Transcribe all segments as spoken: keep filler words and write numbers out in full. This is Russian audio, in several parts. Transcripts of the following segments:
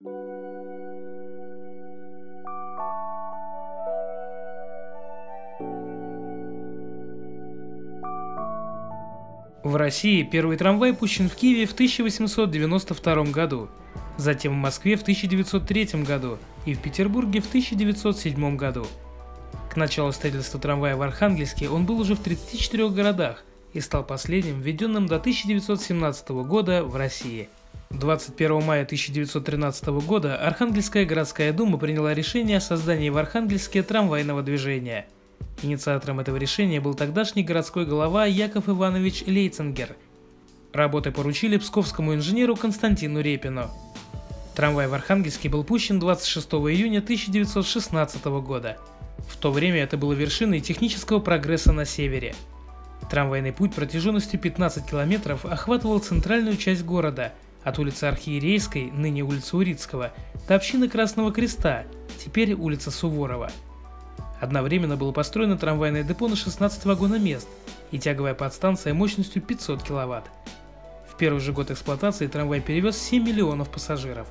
В России первый трамвай пущен в Киеве в тысяча восемьсот девяносто втором году, затем в Москве в тысяча девятьсот третьем году и в Петербурге в тысяча девятьсот седьмом году. К началу строительства трамвая в Архангельске он был уже в тридцати четырёх городах и стал последним, введенным до тысяча девятьсот семнадцатого года в России. двадцать первого мая тысяча девятьсот тринадцатого года Архангельская городская дума приняла решение о создании в Архангельске трамвайного движения. Инициатором этого решения был тогдашний городской голова Яков Иванович Лейцингер. Работы поручили псковскому инженеру Константину Репину. Трамвай в Архангельске был пущен двадцать шестого июня тысяча девятьсот шестнадцатого года. В то время это было вершиной технического прогресса на севере. Трамвайный путь протяженностью пятнадцать километров охватывал центральную часть города, от улицы Архиерейской, ныне улицы Урицкого, до общины Красного Креста, теперь улица Суворова. Одновременно было построено трамвайное депо на шестнадцать вагономест и тяговая подстанция мощностью пятьсот киловатт. В первый же год эксплуатации трамвай перевез семь миллионов пассажиров.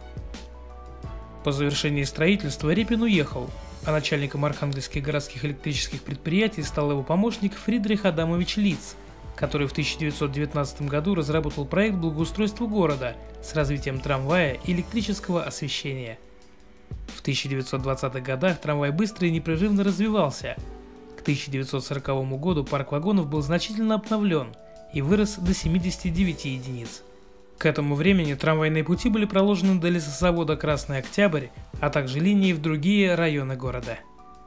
По завершении строительства Репин уехал, а начальником архангельских городских электрических предприятий стал его помощник Фридрих Адамович Лиц, который в тысяча девятьсот девятнадцатом году разработал проект благоустройства города с развитием трамвая и электрического освещения. В тысяча девятьсот двадцатых годах трамвай быстро и непрерывно развивался. К тысяча девятьсот сороковому году парк вагонов был значительно обновлен и вырос до семидесяти девяти единиц. К этому времени трамвайные пути были проложены до лесозавода «Красный Октябрь», а также линии в другие районы города.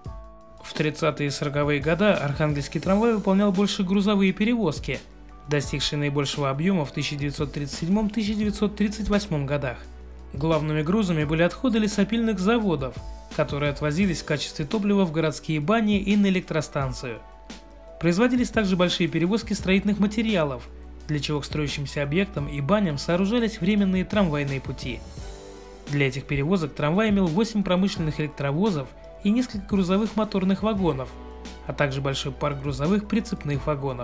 В тридцатые и сороковые годы архангельский трамвай выполнял больше грузовые перевозки, достигшие наибольшего объема в тысяча девятьсот тридцать седьмом — тысяча девятьсот тридцать восьмом годах. Главными грузами были отходы лесопильных заводов, которые отвозились в качестве топлива в городские бани и на электростанцию. Производились также большие перевозки строительных материалов, для чего к строящимся объектам и баням сооружались временные трамвайные пути. Для этих перевозок трамвай имел восемь промышленных электровозов и несколько грузовых моторных вагонов, а также большой парк грузовых прицепных вагонов.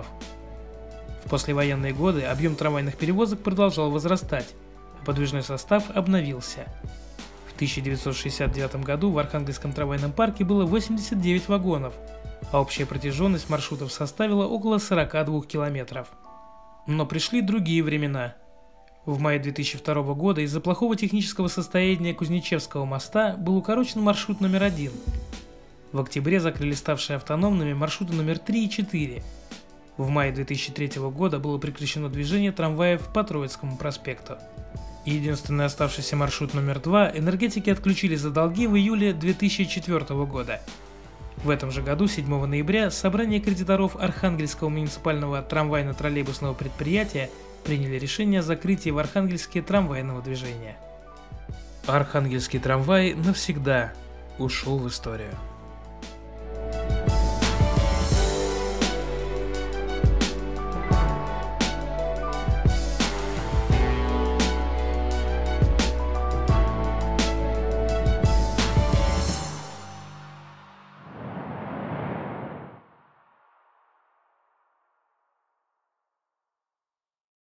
В послевоенные годы объем трамвайных перевозок продолжал возрастать, а подвижной состав обновился. В тысяча девятьсот шестьдесят девятом году в Архангельском трамвайном парке было восемьдесят девять вагонов, а общая протяженность маршрутов составила около сорока двух километров. Но пришли другие времена. В мае две тысячи второго года из-за плохого технического состояния Кузнечевского моста был укорочен маршрут номер один. В октябре закрыли ставшие автономными маршруты номер три и четыре. В мае две тысячи третьего года было прекращено движение трамваев по Троицкому проспекту. Единственный оставшийся маршрут номер два энергетики отключили за долги в июле две тысячи четвёртого года. В этом же году, седьмого ноября, собрание кредиторов Архангельского муниципального трамвайно-троллейбусного предприятия приняли решение о закрытии в Архангельске трамвайного движения. Архангельский трамвай навсегда ушел в историю.